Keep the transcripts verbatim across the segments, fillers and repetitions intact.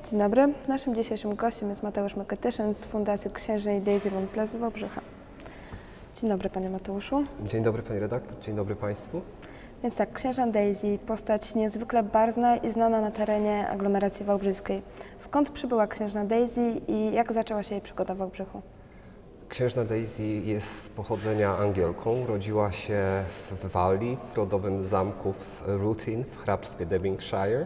Dzień dobry. Naszym dzisiejszym gościem jest Mateusz Meketyszyn z Fundacji Księżnej Daisy von Pless z Wałbrzycha. Dzień dobry, panie Mateuszu. Dzień dobry, pani redaktor. Dzień dobry państwu. Więc tak, księżna Daisy, postać niezwykle barwna i znana na terenie aglomeracji wałbrzyskiej. Skąd przybyła księżna Daisy i jak zaczęła się jej przygoda w Wałbrzychu? Księżna Daisy jest z pochodzenia Angielką. Rodziła się w Walii, w rodowym zamku w Ruthin w hrabstwie Devonshire.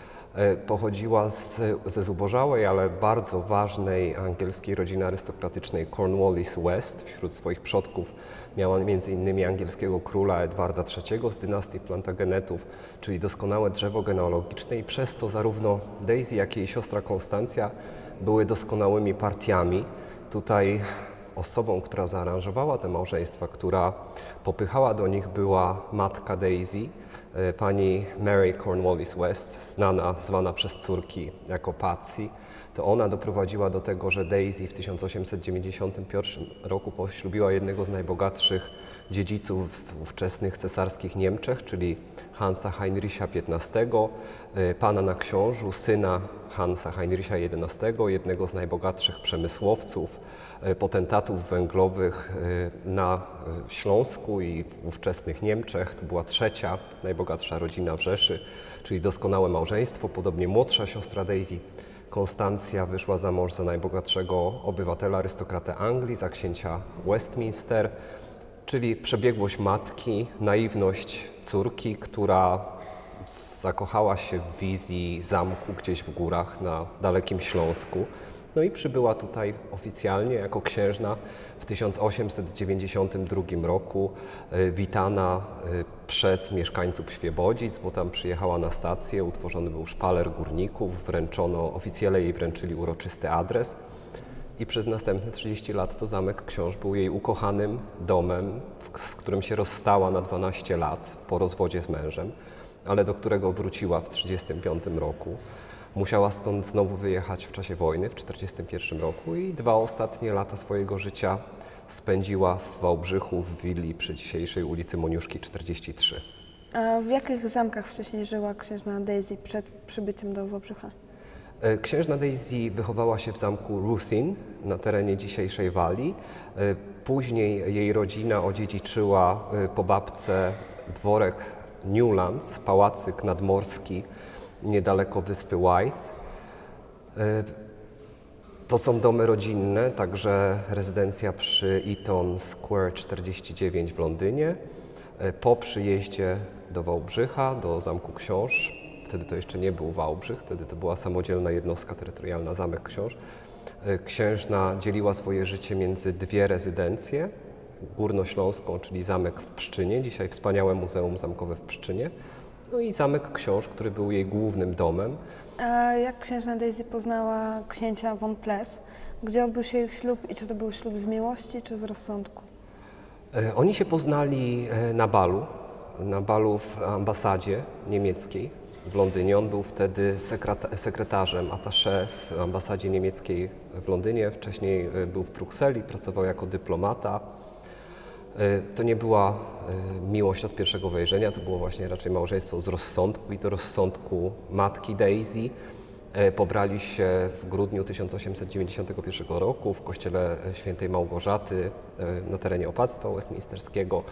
Pochodziła z, ze zubożałej, ale bardzo ważnej angielskiej rodziny arystokratycznej Cornwallis West. Wśród swoich przodków miała między innymi angielskiego króla Edwarda trzeciego z dynastii Plantagenetów, czyli doskonałe drzewo genealogiczne, i przez to zarówno Daisy, jak i jej siostra Konstancja były doskonałymi partiami. Tutaj osobą, która zaaranżowała te małżeństwa, która popychała do nich, była matka Daisy, pani Mary Cornwallis West, znana, zwana przez córki jako Patsy. To ona doprowadziła do tego, że Daisy w tysiąc osiemset dziewięćdziesiątym pierwszym roku poślubiła jednego z najbogatszych dziedziców w ówczesnych cesarskich Niemczech, czyli Hansa Heinricha piętnastego, pana na książu, syna Hansa Heinricha jedenastego, jednego z najbogatszych przemysłowców, potentatów węglowych na Śląsku i w ówczesnych Niemczech. To była trzecia najbogatsza rodzina w Rzeszy, czyli doskonałe małżeństwo. Podobnie młodsza siostra Daisy, Konstancja, wyszła za mąż za najbogatszego obywatela, arystokratę Anglii, za księcia Westminster, czyli przebiegłość matki, naiwność córki, która zakochała się w wizji zamku gdzieś w górach na dalekim Śląsku. No i przybyła tutaj oficjalnie jako księżna w tysiąc osiemset dziewięćdziesiątym drugim roku, witana przez mieszkańców Świebodzic, bo tam przyjechała na stację, utworzony był szpaler górników, wręczono, oficjele jej wręczyli uroczysty adres i przez następne trzydzieści lat to zamek Książ był jej ukochanym domem, z którym się rozstała na dwanaście lat po rozwodzie z mężem, ale do którego wróciła w tysiąc dziewięćset trzydziestym piątym roku. Musiała stąd znowu wyjechać w czasie wojny w tysiąc dziewięćset czterdziestym pierwszym roku i dwa ostatnie lata swojego życia spędziła w Wałbrzychu, w willi przy dzisiejszej ulicy Moniuszki czterdzieści trzy. A w jakich zamkach wcześniej żyła księżna Daisy przed przybyciem do Wałbrzycha? Księżna Daisy wychowała się w zamku Ruthin na terenie dzisiejszej Walii. Później jej rodzina odziedziczyła po babce dworek Newlands, pałacyk nadmorski niedaleko wyspy White. To są domy rodzinne, także rezydencja przy Eaton Square czterdzieści dziewięć w Londynie. Po przyjeździe do Wałbrzycha, do Zamku Książ, wtedy to jeszcze nie był Wałbrzych, wtedy to była samodzielna jednostka terytorialna Zamek Książ, księżna dzieliła swoje życie między dwie rezydencje, Górnośląską, czyli zamek w Pszczynie, dzisiaj wspaniałe Muzeum Zamkowe w Pszczynie, no i Zamek Książ, który był jej głównym domem. A jak księżna Daisy poznała księcia von Pless? Gdzie odbył się ich ślub i czy to był ślub z miłości czy z rozsądku? Oni się poznali na balu, na balu w ambasadzie niemieckiej w Londynie. On był wtedy sekretarzem attaché w ambasadzie niemieckiej w Londynie. Wcześniej był w Brukseli, pracował jako dyplomata. To nie była miłość od pierwszego wejrzenia, to było właśnie raczej małżeństwo z rozsądku i do rozsądku matki Daisy. Pobrali się w grudniu tysiąc osiemset dziewięćdziesiątego pierwszego roku w kościele świętej Małgorzaty na terenie opactwa westminsterskiego.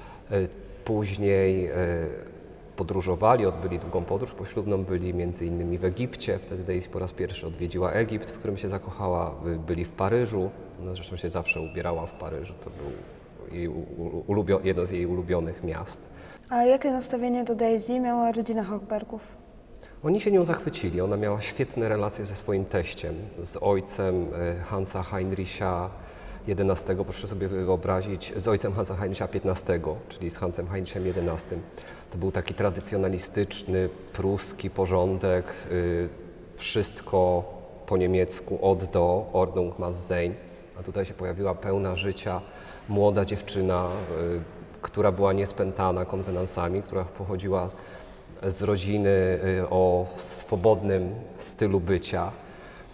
Później podróżowali, odbyli długą podróż poślubną, byli między innymi w Egipcie. Wtedy Daisy po raz pierwszy odwiedziła Egipt, w którym się zakochała. Byli w Paryżu, no zresztą się zawsze ubierała w Paryżu, to był jej ulubio, jedno z jej ulubionych miast. A jakie nastawienie do Daisy miała rodzina Hochbergów? Oni się nią zachwycili. Ona miała świetne relacje ze swoim teściem, z ojcem Hansa Heinricha jedenastego, proszę sobie wyobrazić, z ojcem Hansa Heinricha piętnastego, czyli z Hansem Heinrichem jedenastym. To był taki tradycjonalistyczny, pruski porządek, wszystko po niemiecku, od do, Ordnung maß sein. A tutaj się pojawiła pełna życia młoda dziewczyna, która była niespętana konwenansami, która pochodziła z rodziny o swobodnym stylu bycia.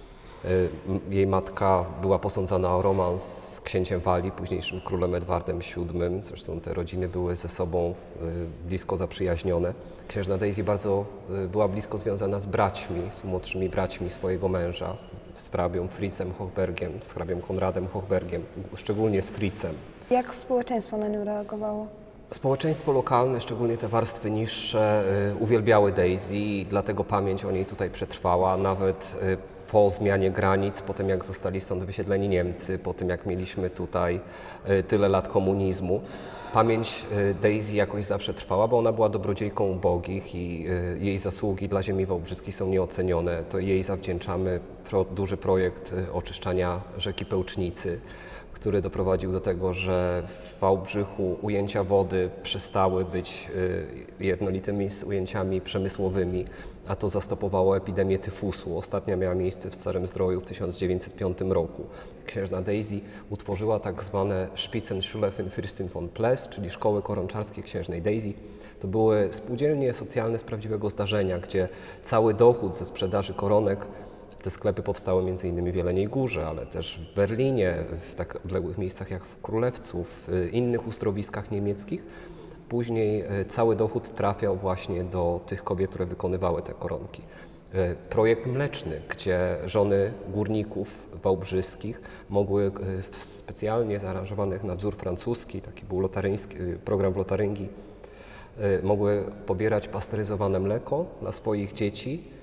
Jej matka była posądzana o romans z księciem Walii, późniejszym królem Edwardem siódmym. Zresztą te rodziny były ze sobą blisko zaprzyjaźnione. Księżna Daisy bardzo była blisko związana z braćmi, z młodszymi braćmi swojego męża, z hrabią Fritzem Hochbergiem, z hrabią Konradem Hochbergiem, szczególnie z Fritzem. Jak społeczeństwo na nią reagowało? Społeczeństwo lokalne, szczególnie te warstwy niższe, uwielbiały Daisy i dlatego pamięć o niej tutaj przetrwała, nawet po zmianie granic, po tym jak zostali stąd wysiedleni Niemcy, po tym jak mieliśmy tutaj tyle lat komunizmu. Pamięć Daisy jakoś zawsze trwała, bo ona była dobrodziejką ubogich i jej zasługi dla ziemi wałbrzyskiej są nieocenione. To jej zawdzięczamy pro, duży projekt oczyszczania rzeki Pełcznicy, który doprowadził do tego, że w Wałbrzychu ujęcia wody przestały być jednolitymi z ujęciami przemysłowymi, a to zastopowało epidemię tyfusu. Ostatnia miała miejsce w Starym Zdroju w tysiąc dziewięćset piątym roku. Księżna Daisy utworzyła tak zwane Spitzenschule für Fürstin von Ples, czyli szkoły koronaczarskie księżnej Daisy. To były spółdzielnie socjalne z prawdziwego zdarzenia, gdzie cały dochód ze sprzedaży koronek. Te sklepy powstały między innymi w Jeleniej Górze, ale też w Berlinie, w tak odległych miejscach jak w Królewcu, w innych uzdrowiskach niemieckich. Później cały dochód trafiał właśnie do tych kobiet, które wykonywały te koronki. Projekt mleczny, gdzie żony górników wałbrzyskich mogły w specjalnie zaaranżowanych na wzór francuski, taki był lotaryński, program w Lotaryngii, mogły pobierać pasteryzowane mleko dla swoich dzieci.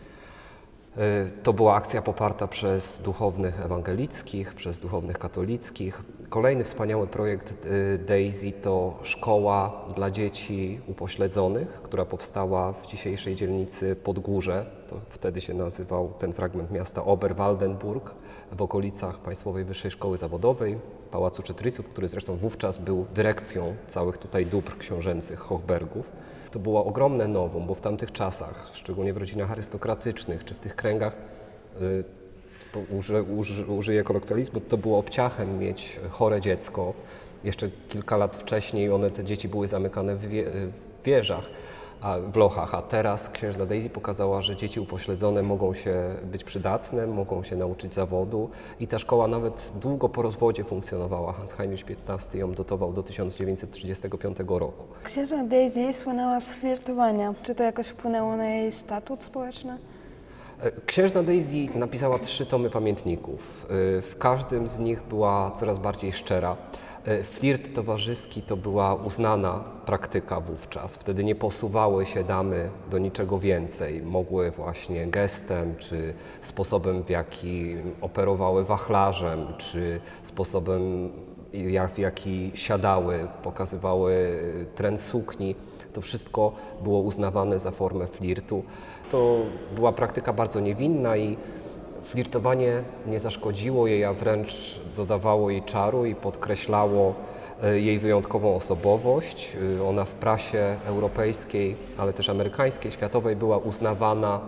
To była akcja poparta przez duchownych ewangelickich, przez duchownych katolickich. Kolejny wspaniały projekt Daisy to szkoła dla dzieci upośledzonych, która powstała w dzisiejszej dzielnicy Podgórze. To wtedy się nazywał ten fragment miasta Oberwaldenburg, w okolicach Państwowej Wyższej Szkoły Zawodowej, Pałacu Czytryców, który zresztą wówczas był dyrekcją całych tutaj dóbr książęcych Hochbergów. To było ogromne nowum, bo w tamtych czasach, szczególnie w rodzinach arystokratycznych czy w tych kręgach, yy, uży, uży, użyję kolokwializmu, to było obciachem mieć chore dziecko. Jeszcze kilka lat wcześniej one, te dzieci były zamykane w, wie, w wieżach, a w lochach, a teraz księżna Daisy pokazała, że dzieci upośledzone mogą się być przydatne, mogą się nauczyć zawodu i ta szkoła nawet długo po rozwodzie funkcjonowała. Hans Heinrich piętnasty ją dotował do tysiąc dziewięćset trzydziestego piątego roku. Księżna Daisy słynęła z flirtowania. Czy to jakoś wpłynęło na jej statut społeczny? Księżna Daisy napisała trzy tomy pamiętników. W każdym z nich była coraz bardziej szczera. Flirt towarzyski to była uznana praktyka wówczas. Wtedy nie posuwały się damy do niczego więcej. Mogły właśnie gestem, czy sposobem, w jaki operowały wachlarzem, czy sposobem, w jaki siadały, pokazywały trend sukni. To wszystko było uznawane za formę flirtu. To była praktyka bardzo niewinna i flirtowanie nie zaszkodziło jej, a wręcz dodawało jej czaru i podkreślało jej wyjątkową osobowość. Ona w prasie europejskiej, ale też amerykańskiej, światowej była uznawana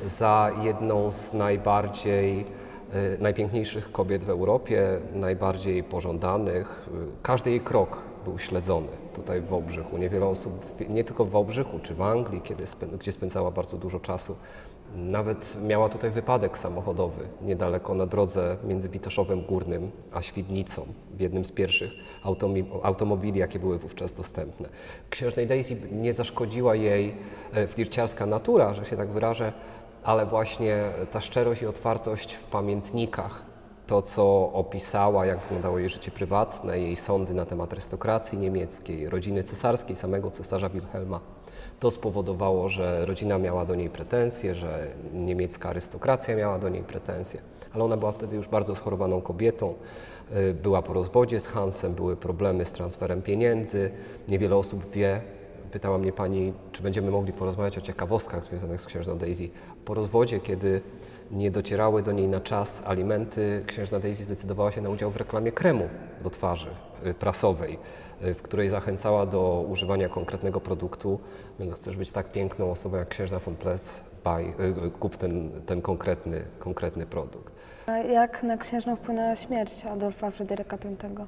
za jedną z najbardziej, najpiękniejszych kobiet w Europie, najbardziej pożądanych. Każdy jej krok był śledzony tutaj w Wałbrzychu. Niewiele osób, nie tylko w Wałbrzychu czy w Anglii, kiedy, gdzie spędzała bardzo dużo czasu, nawet miała tutaj wypadek samochodowy niedaleko na drodze między Witoszowem Górnym a Świdnicą, w jednym z pierwszych automobili, jakie były wówczas dostępne. Księżnej Daisy nie zaszkodziła jej flirciarska natura, że się tak wyrażę, ale właśnie ta szczerość i otwartość w pamiętnikach, to co opisała, jak wyglądało jej życie prywatne, jej sądy na temat arystokracji niemieckiej, rodziny cesarskiej, samego cesarza Wilhelma, to spowodowało, że rodzina miała do niej pretensje, że niemiecka arystokracja miała do niej pretensje, ale ona była wtedy już bardzo schorowaną kobietą, była po rozwodzie z Hansem, były problemy z transferem pieniędzy, niewiele osób wie. Pytała mnie pani, czy będziemy mogli porozmawiać o ciekawostkach związanych z księżną Daisy. Po rozwodzie, kiedy nie docierały do niej na czas alimenty, księżna Daisy zdecydowała się na udział w reklamie kremu do twarzy prasowej, w której zachęcała do używania konkretnego produktu. Mówiąc, chcesz być tak piękną osobą jak księżna von Ples, baj, kup ten, ten konkretny, konkretny produkt. A jak na księżną wpłynęła śmierć Adolfa Fryderyka Piątego?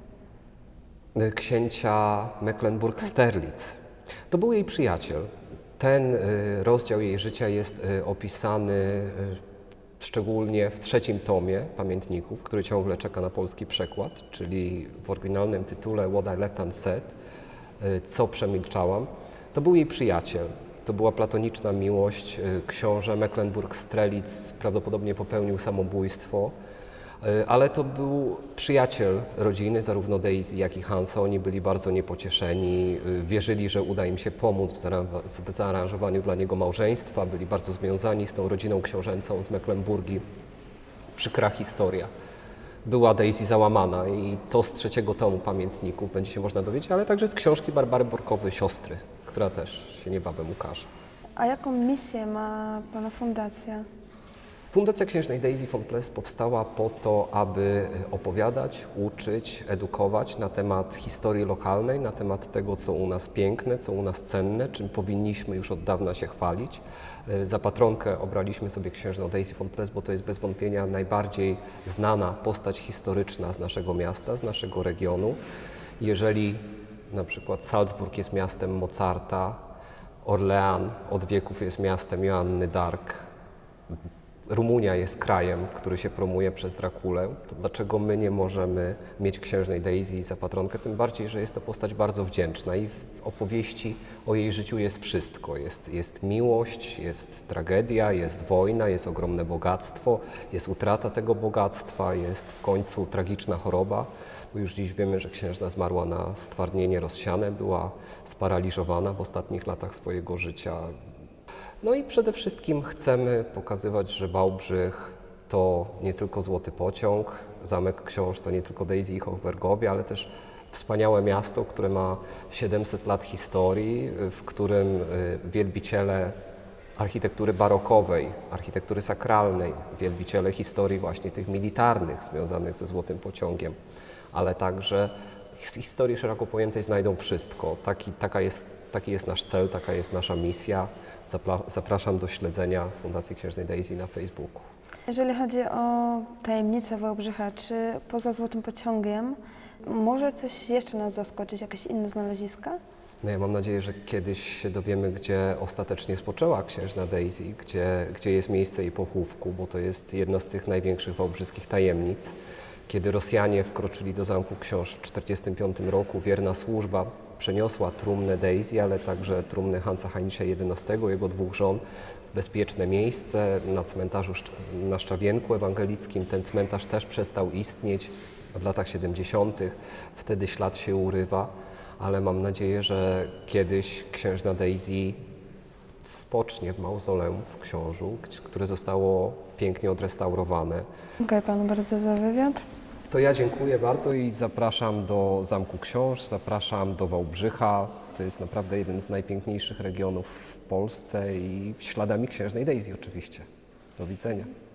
Księcia Mecklenburg-Sterlitz. To był jej przyjaciel. Ten rozdział jej życia jest opisany szczególnie w trzecim tomie pamiętników, który ciągle czeka na polski przekład, czyli w oryginalnym tytule What I Left Unsaid, co przemilczałam, to był jej przyjaciel. To była platoniczna miłość. Książę Mecklenburg-Strelitz prawdopodobnie popełnił samobójstwo, ale to był przyjaciel rodziny, zarówno Daisy, jak i Hansa. Oni byli bardzo niepocieszeni, wierzyli, że uda im się pomóc w zaaranżowaniu dla niego małżeństwa, byli bardzo związani z tą rodziną książęcą z Mecklenburgii. Przykra historia. Była Daisy załamana i to z trzeciego tomu pamiętników będzie się można dowiedzieć, ale także z książki Barbary Borkowej Siostry, która też się niebawem ukaże. A jaką misję ma Pana fundacja? Fundacja Księżnej Daisy von Pless powstała po to, aby opowiadać, uczyć, edukować na temat historii lokalnej, na temat tego, co u nas piękne, co u nas cenne, czym powinniśmy już od dawna się chwalić. Za patronkę obraliśmy sobie Księżną Daisy von Pless, bo to jest bez wątpienia najbardziej znana postać historyczna z naszego miasta, z naszego regionu. Jeżeli na przykład Salzburg jest miastem Mozarta, Orlean od wieków jest miastem Joanny d'Arc, Rumunia jest krajem, który się promuje przez Drakulę, to dlaczego my nie możemy mieć Księżnej Daisy za patronkę? Tym bardziej, że jest to postać bardzo wdzięczna i w opowieści o jej życiu jest wszystko. Jest, jest miłość, jest tragedia, jest wojna, jest ogromne bogactwo, jest utrata tego bogactwa, jest w końcu tragiczna choroba, bo już dziś wiemy, że księżna zmarła na stwardnienie rozsiane, była sparaliżowana w ostatnich latach swojego życia. No i przede wszystkim chcemy pokazywać, że Wałbrzych to nie tylko Złoty Pociąg, Zamek Książ to nie tylko Daisy i Hochbergowie, ale też wspaniałe miasto, które ma siedemset lat historii, w którym wielbiciele architektury barokowej, architektury sakralnej, wielbiciele historii właśnie tych militarnych związanych ze Złotym Pociągiem, ale także z historii szeroko pojętej znajdą wszystko. Taki, taka jest, taki jest nasz cel, taka jest nasza misja. Zapra zapraszam do śledzenia Fundacji Księżnej Daisy na Facebooku. Jeżeli chodzi o tajemnicę Wałbrzycha, czy poza Złotym Pociągiem może coś jeszcze nas zaskoczyć, jakieś inne znaleziska? No ja mam nadzieję, że kiedyś się dowiemy, gdzie ostatecznie spoczęła Księżna Daisy, gdzie, gdzie jest miejsce jej pochówku, bo to jest jedna z tych największych wałbrzyskich tajemnic. Kiedy Rosjanie wkroczyli do Zamku Książ w tysiąc dziewięćset czterdziestym piątym roku, wierna służba przeniosła trumnę Daisy, ale także trumnę Hansa Heinricha jedenastego, jego dwóch żon, w bezpieczne miejsce na cmentarzu na Szczawienku Ewangelickim. Ten cmentarz też przestał istnieć w latach siedemdziesiątych. Wtedy ślad się urywa, ale mam nadzieję, że kiedyś księżna Daisy spocznie w mauzoleum w Książu, które zostało pięknie odrestaurowane. Dziękuję Panu bardzo za wywiad. To ja dziękuję bardzo i zapraszam do Zamku Książ, zapraszam do Wałbrzycha. To jest naprawdę jeden z najpiękniejszych regionów w Polsce i śladami Księżnej Daisy oczywiście. Do widzenia.